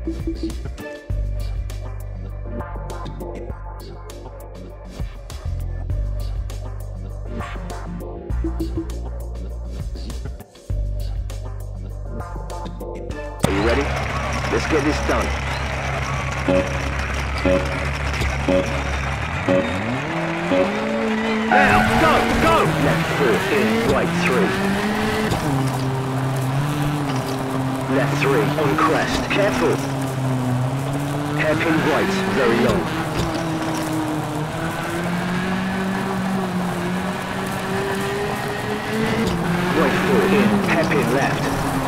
Are you ready? Let's get this done. Now, go! Left 4 in, right 3. Left 3 on crest, careful. Hairpin right, very long. Right 4 in, hairpin left.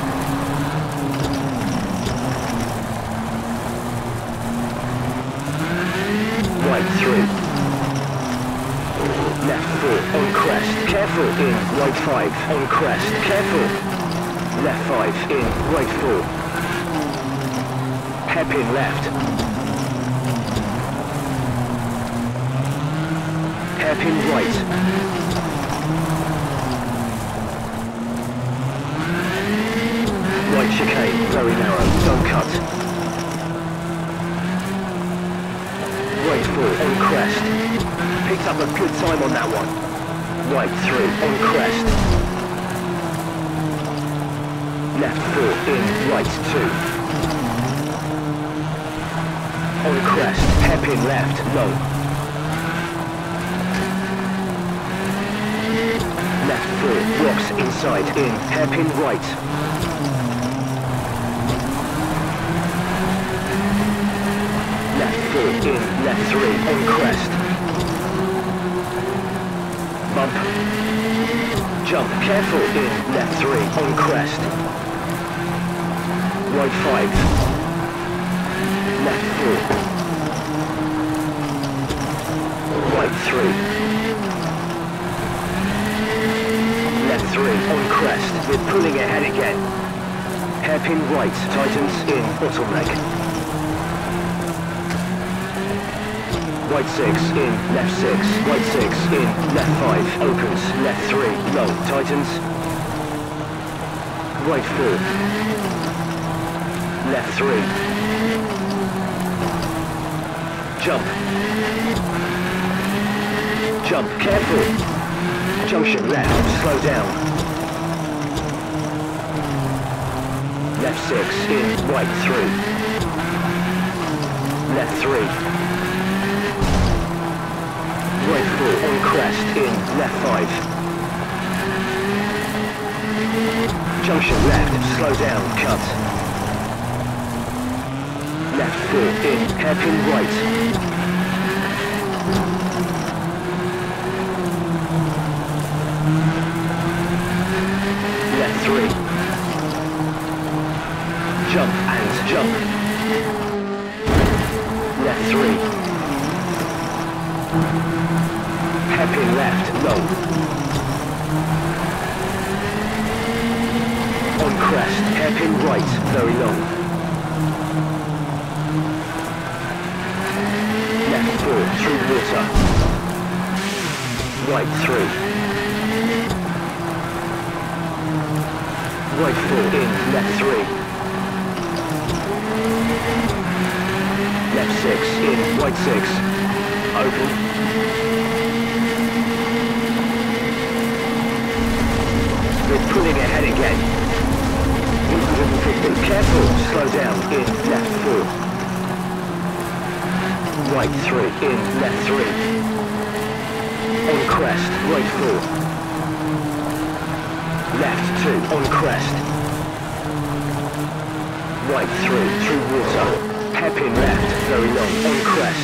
Right 3. Left 4 on crest, careful in, right 5 on crest, careful. Left 5 in, right 4. Hairpin left. Hairpin right. Right chicane, very narrow, don't cut. Right 4 on crest. Picked up a good time on that one. Right 3 on crest. Left 4 in, right 2. On crest, hairpin left, low. Left 4, rocks inside, in, hairpin right. Left 4 in, left 3 on crest. Bump. Jump, careful in, left 3 on crest. Right 5. Left 4. Right 3. Left 3 on crest. We're pulling ahead again. Hairpin right, tightens in, bottleneck. Right 6 in, left 6, right 6 in, left 5, opens, left 3, low, tightens. Right 4. Left 3. Jump. Jump, careful. Junction left, slow down. Left 6 in, right 3. Left 3. Right 4 on crest, in, left 5. Junction left, slow down, cut. Left 4 in, hairpin right. Left 3. Jump and jump. Left 3. Hairpin left, low. On crest, hairpin right, very long. Left 4, through water. Right 3. Right 4 in, left 3. Left 6 in, right 6. Open. We're pulling ahead again. 150, careful, slow down, in, left 4. Right 3, in, left 3. On crest, right 4. Left 2, on crest. Right 3, through water. Hairpin left, very long, on crest.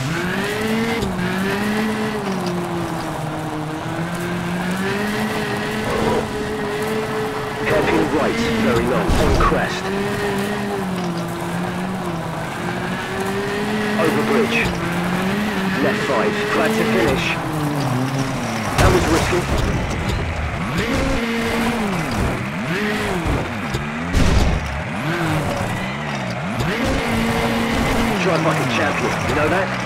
Hairpin right, very long, on crest. Over bridge. Left 5, glad to finish. That was risky. Drive like a champion, you know that?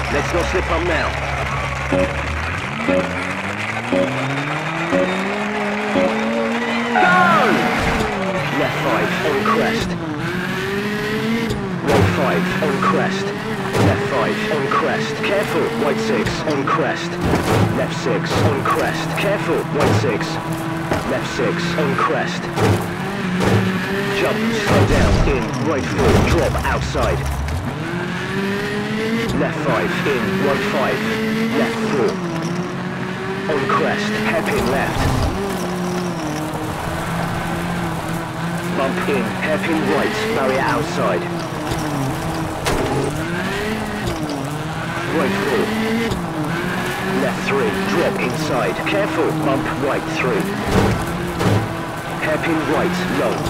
Let's not slip up now. Go! Left 5 on crest. Right 5 on crest. Left 5 on crest. Careful. Right 6 on crest. Left 6 on crest. Careful. Right 6. Left 6 on crest. Jump. Slow down. In. Right 4. Drop outside. Left 5 in. Right 5. Left 4. On crest. Hairpin left. Bump in. Hairpin right. Barrier outside. Right 4. Left 3. Drop inside. Careful. Bump right 3. Hairpin right. Long.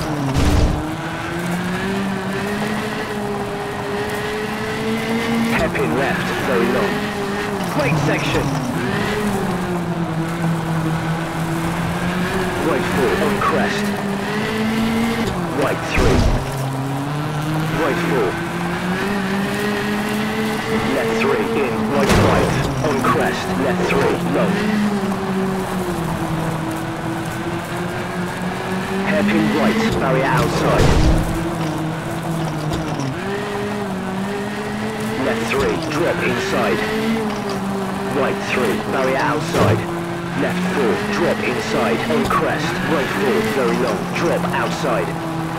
Hairpin left. Very long. Great section. Right 4 on crest. Right 3. Right 4. Left 3 in, right 5, on crest, left 3, long. Hairpin right, barrier outside. Left 3, drop inside. Right 3, barrier outside. Left 4, drop inside, on crest, right 4, very long, drop outside.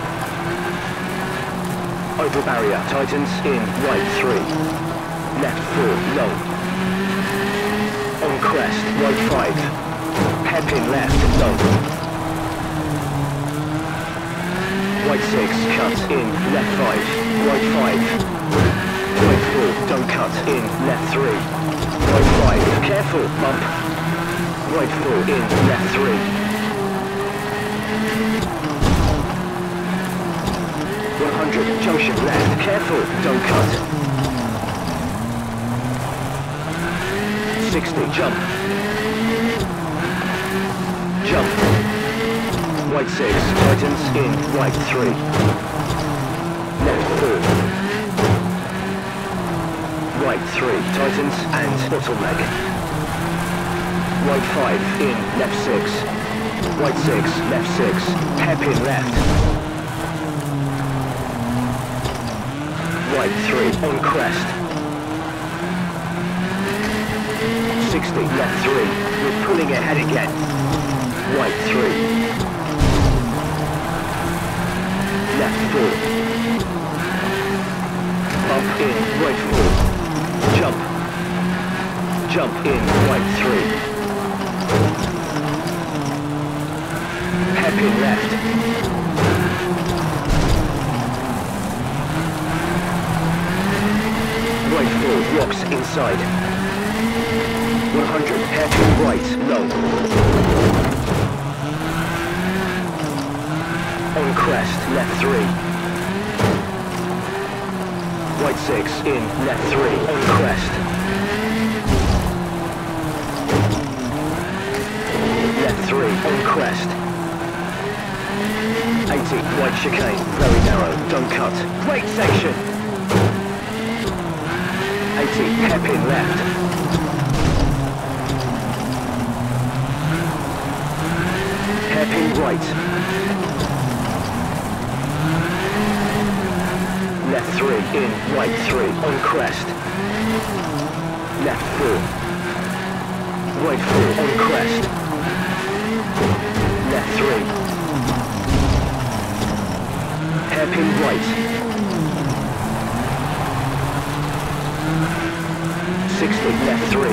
Over barrier, tightens, in, right 3. Left 4, long. On crest, right 5. Hairpin left, long. Right 6, cut, in, left 5. Right 5. Right 4, don't cut, in, left 3. Right 5, careful, bump. Right 4, in, left 3. Junction left, careful, don't cut. 60, jump. Jump. Right 6, tightens, in, right 3. Left 4. Right 3, tightens, and bottleneck. Right 5, in, left 6. Right 6, left 6. Hairpin left. Right 3, on crest. 60, left 3. We're pulling ahead again. Right 3. Left 4. Bump in, right 4. Jump. Jump in, right 3. Hairpin left. Right 4, rocks inside. 100, hairpin right, low. On crest, left 3. Right 6, in, left 3, on crest. Left 3, on crest. 80, right chicane, very narrow, don't cut. Great section. 80, hairpin left. Hairpin right. Left 3, in, right 3, on crest. Left 4. Right 4, on crest. Left 3. Hairpin right. 60, left 3.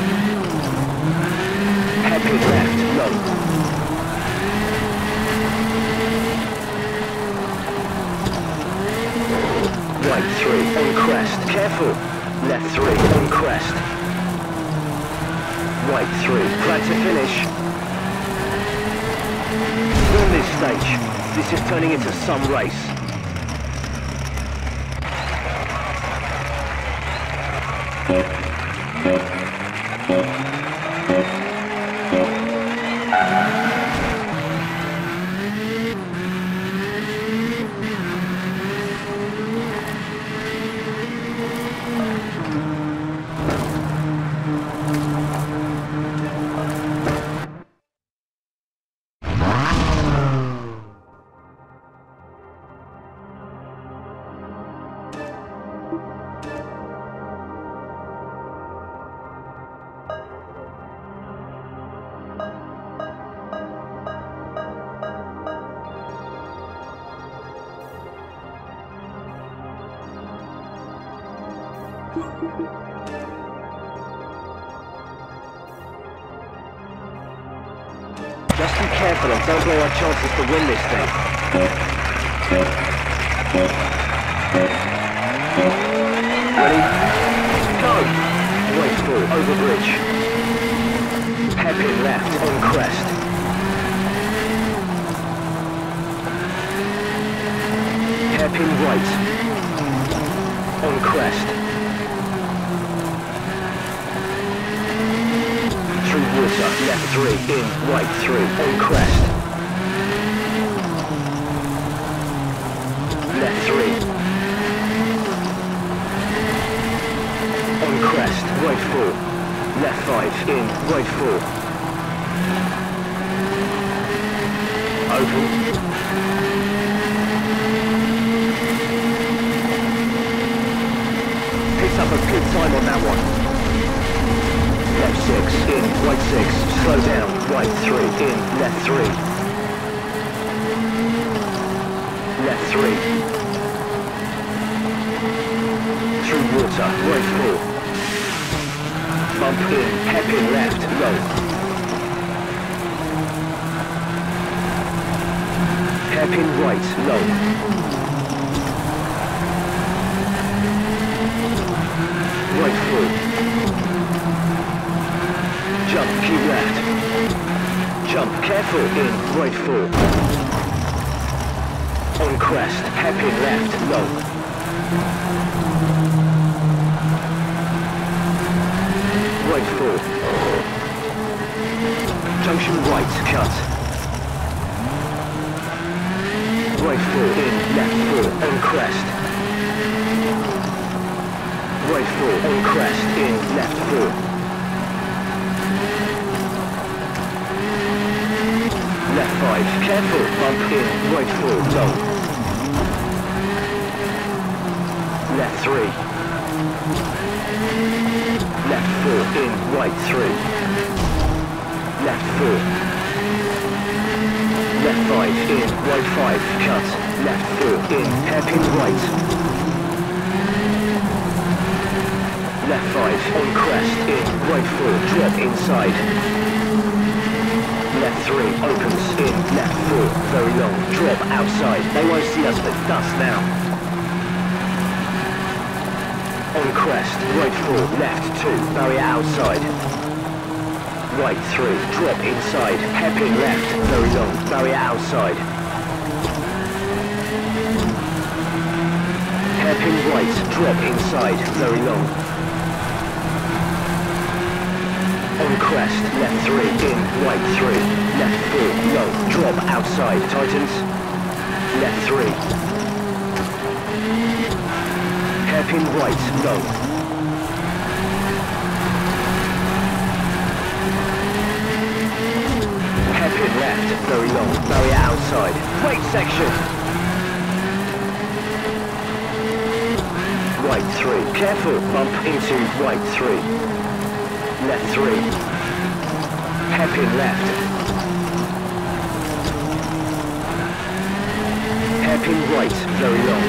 Hairpin left, long. Right 3, on crest, careful. Left 3, on crest. Right 3, glad to finish. On this stage, this is turning into some race. Just be careful and don't blow our chances to win this thing. Ready? Go! Wait for over bridge. Hairpin left on crest. Hairpin right. On crest. Through water, left 3, in, right 3, on crest. Left 3. On crest, right 4. Left 5, in, right 4. Open. Picks up a good time on that one. Left 6, in, right 6, slow down, right 3, in, left 3. Left 3. Through water, right 4. Bump in, hairpin left, low. Hairpin right, low. Right 4. Jump, keep left. Jump, careful, in, right 4. On crest, hairpin left, low. Right 4. Junction right, cut. Right 4, in, left 4, on crest. Right 4, on crest, in, left 4. Left 5, careful, bump in, right 4, low. Left 3. Left 4, in, right 3. Left 4. Left 5, in, right 5, cut. Left 4, in, hairpin right. Left 5, on crest, in, right 4, drop inside. Left 3, opens, in, left 4, very long, drop outside. They won't see us but dust now. On crest, right 4, left 2, barrier outside. Right 3, drop inside, hairpin left, very long, barrier outside. Hairpin right, drop inside, very long. On crest, left 3, in, right 3, left 4, low, drop outside, tightens. Left 3. Hairpin right, low. Hairpin left, very long, barrier outside. Brake section. Right 3, careful, bump into right 3. Left 3. Hairpin left. Hairpin right, very long.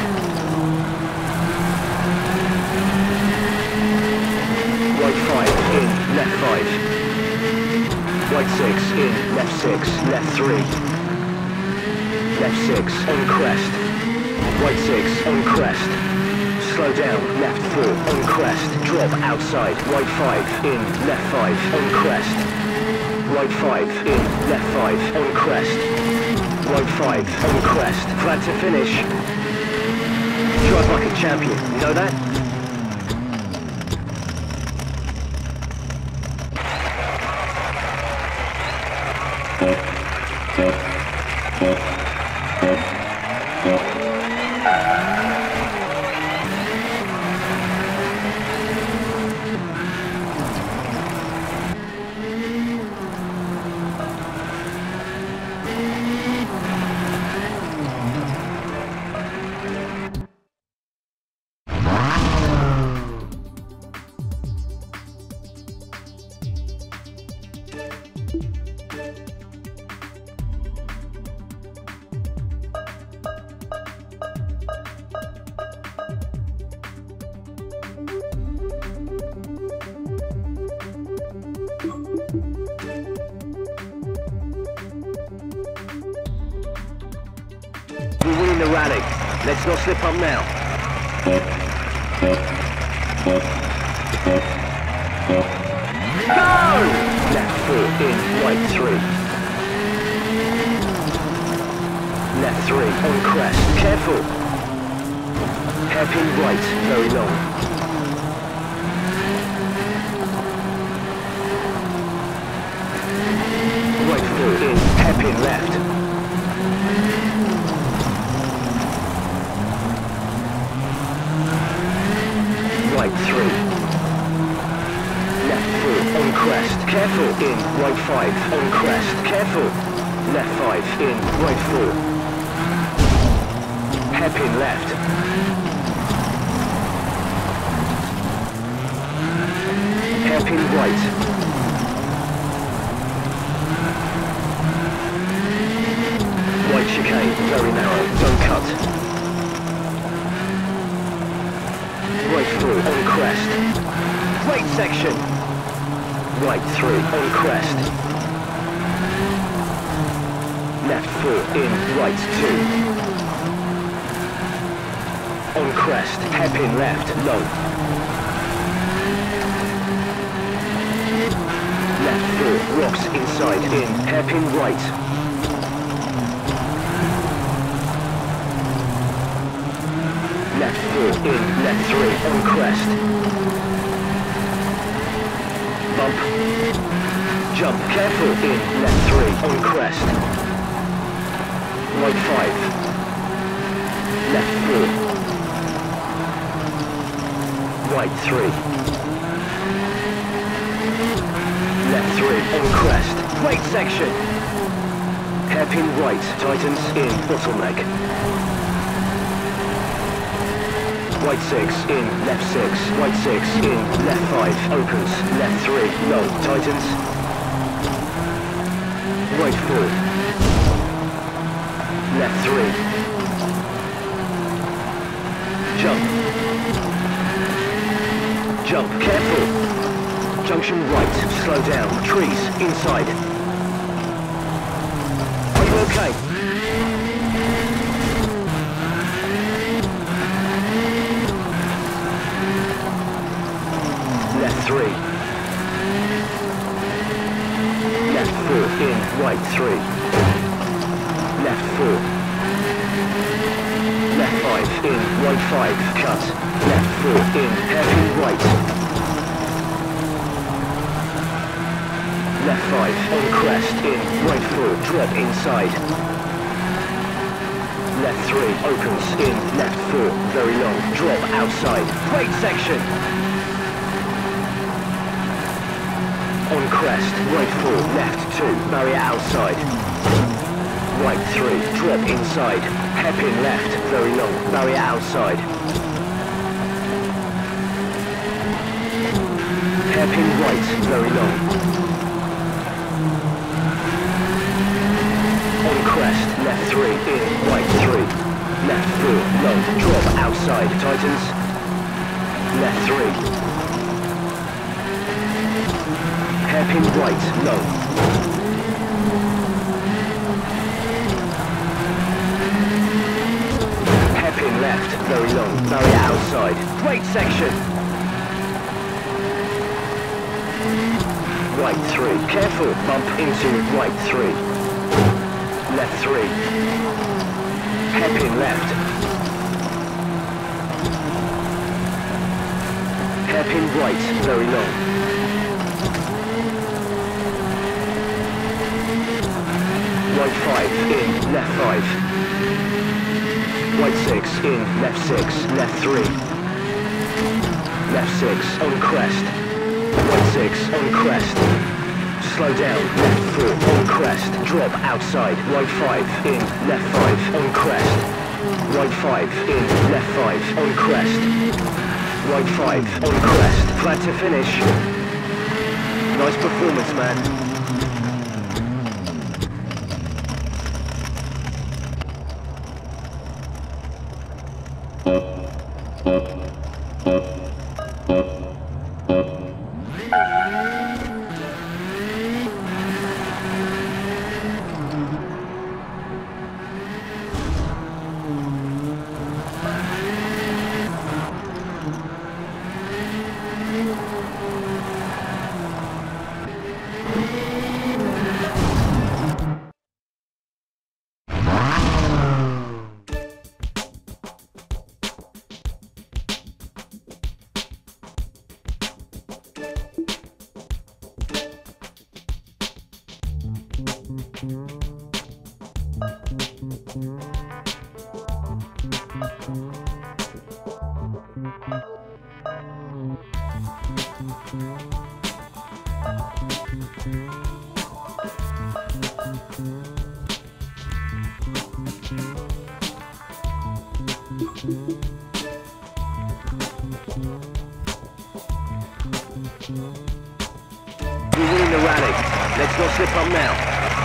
Right 5, in, left 5. Right 6, in, left 6, left 3. Left 6, on crest. Right 6, on crest. Slow down, left 4, on crest, drop outside, right 5, in, left 5, on crest. Right 5, in, left 5, on crest. Right 5, on crest, flat to finish. Drive like a champion, you know that? win the rally. Let's not slip up now. Go! Left 4 in, right 3. Left 3 on crest. Careful. Hairpin right, very long. Right 4 in, hairpin left. Right 3. Left 4 on crest. Careful in. Right 5 on crest. Careful. Left 5 in. Right 4. Hairpin left. Hairpin right. Right chicane. Very narrow. Don't cut. Right 4 on crest. Great section. Right 3 on crest. Left 4 in, right 2. On crest, hairpin left, low. Left 4, rocks inside, in, hairpin right. Left 4 in, left 3 on crest. Bump. Jump, careful in, left 3 on crest. Right 5. Left 4. Right 3. Left 3 on crest. Great section. Hairpin right, tightens in, bottleneck. Right 6 in, left 6, right 6 in, left 5, opens, left 3, low, tightens. Right 4. Left 3. Jump. Jump, careful. Junction right, slow down, trees, inside. Are you okay? Left 3. Left 4 in, right 3. Left 4. Left 5 in, right 5, cut. Left 4 in, hairpin right. Left 5 on crest in, right 4, drop inside. Left 3 opens in, left 4, very long, drop outside. Great section. On crest, right 4, left 2, barrier outside. Right 3, drop inside. Hairpin left, very long, barrier outside. Hairpin right, very long. On crest, left 3, in, right 3. Left 4, low, drop outside, tightens. Left 3. Hairpin right, low. Hairpin left, very long, barrier outside. Great section. Right 3, careful, bump into right 3. Left 3. Hairpin left. Hairpin right, very long. Right 5, in, left 5. Right 6, in, left 6, left 3. Left 6, on crest. Right 6, on crest. Slow down, left 4, on crest. Drop outside, right 5, in, left 5, on crest. Right 5, in, left 5, on crest. Right 5, on crest. Flat to finish. Nice performance, man. We're winning the rally. Let's not slip up now.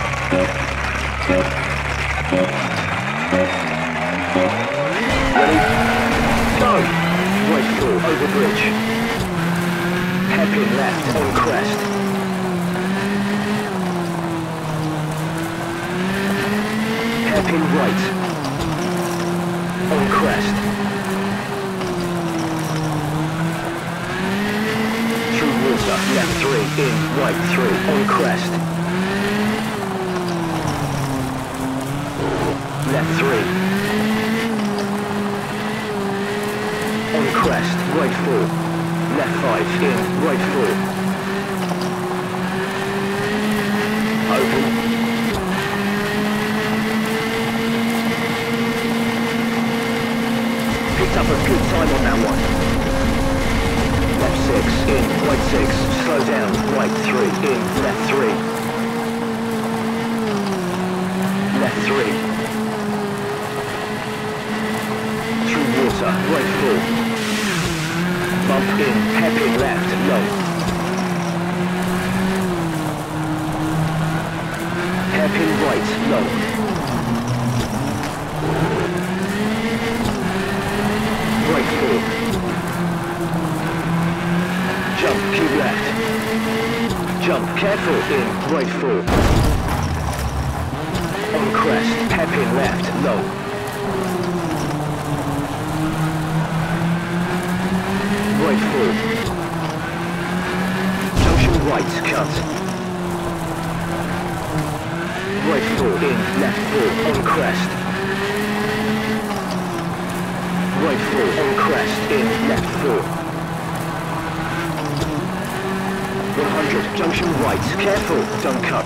Ready? Go! Right full, over bridge. Hairpin left, on crest. Hairpin right. On crest. Through water, left 3, in, right 3, on crest. Left 3. On crest, right 4. Left 5, in, right 4. Open. Picked up a good time on that one. Left 6, in, right 6, slow down, right 3, in, left 3. Left 3. Through water, right 4. Bump in, hairpin left, low. Hairpin right, low. Right 4. Jump, keep left. Jump, careful, in, right 4. On crest, hairpin left, low. Right 4. Junction right, cut. Right 4, in, left 4, on crest. Right 4, on crest, in, left 4. 100, junction right, careful, don't cut.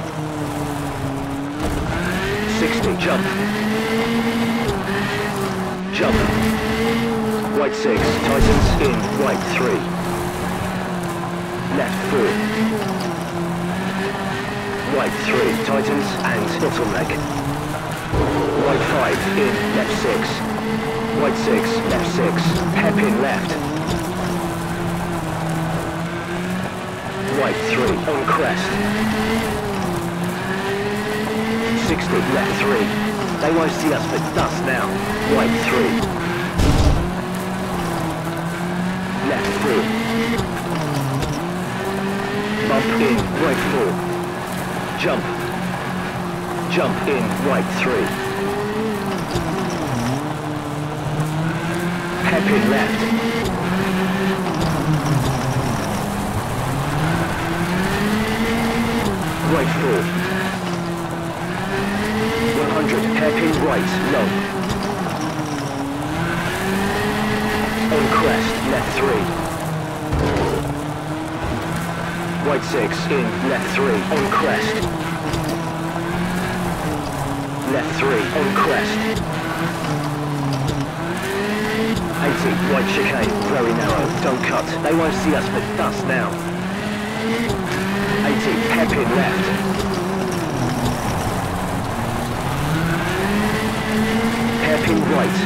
60, jump. Jump. Right 6, tightens, in, right 3. Left 4. Right 3, tightens, and bottleneck. Right 5, in, left 6. Right 6, left 6, hairpin left. Right 3, on crest. 60, left 3. They won't see us but dust now. Right 3. Left 4. Bump in, right 4. Jump. Jump in, right 3. Hairpin left. Right 4. 100, hairpin right, low. On crest, left 3. Right 6, in, left 3, on crest. Left 3, on crest. 80, right chicane, very narrow, don't cut. They won't see us but dust now. 80, hairpin left. Hairpin right.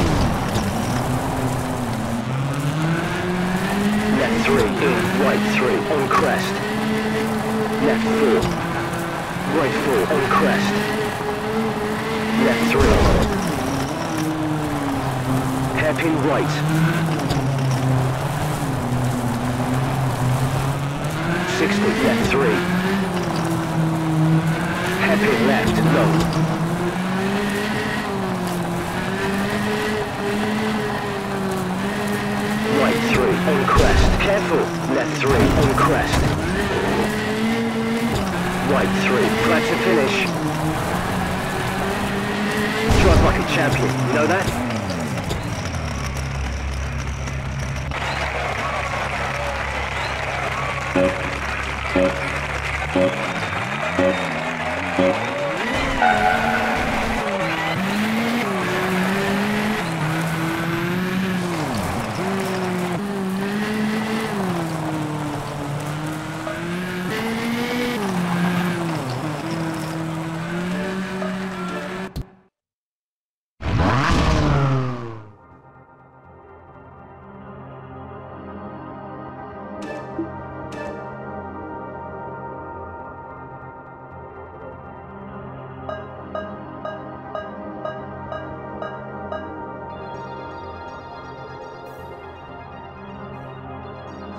Left 3, in, right 3, on crest. Left 4. Right 4, on crest. Left 3. Hairpin right. 60, left 3. Hairpin left, low. Right 3, on crest, careful. Left 3, on crest. Right 3, glad to finish. Drive like a champion, you know that?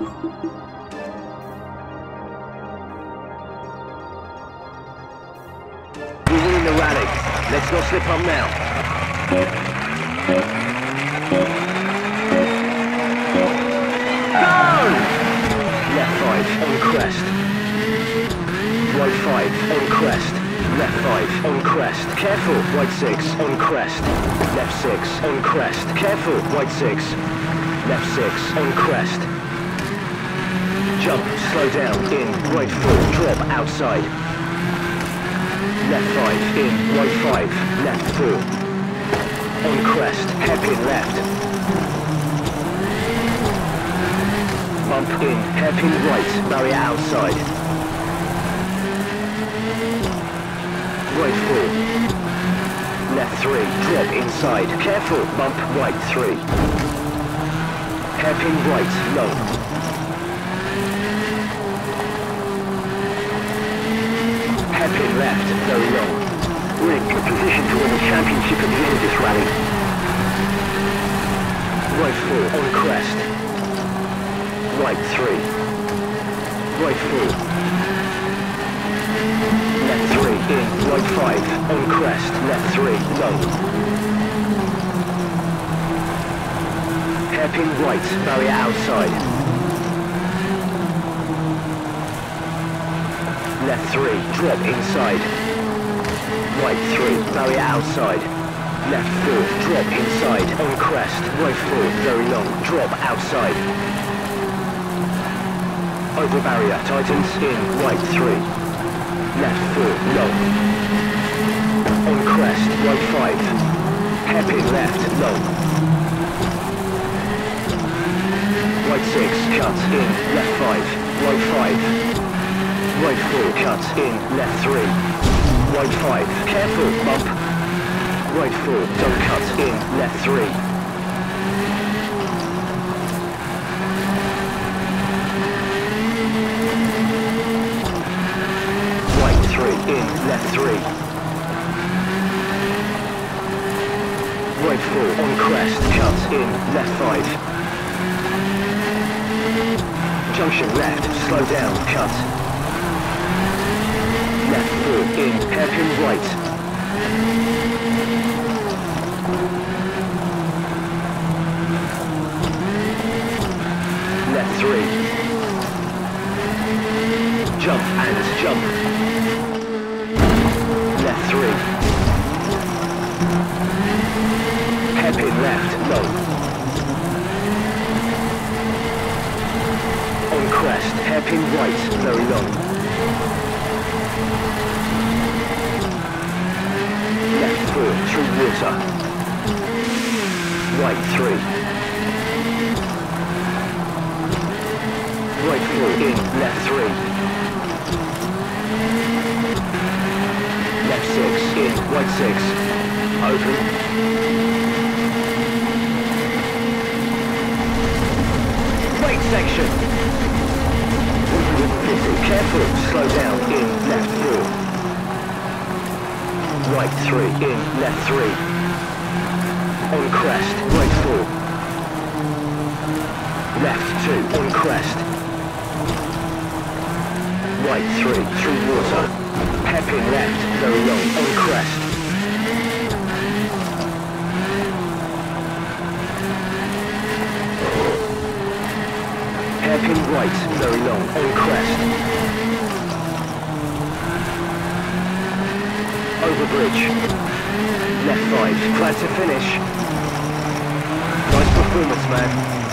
We're winning the rally. Let's not slip up now. Go! Left 5 on crest. Right 5 on crest. Left 5 on crest. Careful, right 6 on crest. Left 6 on crest. Careful, right 6. Left 6 on crest. Jump, slow down, in, right 4, drop, outside. Left 5, in, right 5, left 4. On crest, hairpin left. Bump in, hairpin right, barrier outside. Right 4. Left 3, drop inside. Careful, bump right 3. Hairpin right, low. Hairpin left, very long. We're in good position to win the championship at the end of this rally. Right 4 on crest. Right 3. Right 4. Left 3 in. Right 5 on crest. Left 3 low. Hairpin right, barrier outside. Left 3, drop inside. Right 3, barrier outside. Left 4, drop inside, on crest. Right 4, very long, drop outside. Over barrier, tightens, in, right 3. Left 4, long. On crest, right 5. Hairpin left, long. Right 6, cut, in, left 5, right 5. Right 4, cut, in, left 3. Right 5, careful, bump. Right 4, don't cut, in, left 3. Right 3, in, left 3. Right 4, on crest, cut, in, left 5. Junction left, slow down, cut. Left 4, in, hairpin right. Left 3. Jump and jump. Left 3. Hairpin left, low. On crest, hairpin right, very long. Left 4, through water. Right 3. Right 4, in, left 3. Left 6, in, right 6. Open. Brake section. 150, careful, slow down, in, left 4. Right 3, in, left 3. On crest, right 4. Left 2, on crest. Right 3, through water. Hairpin left, very long, on crest. Hairpin right, very long, on crest. Over bridge. Left 5, glad to finish. Nice performance, man.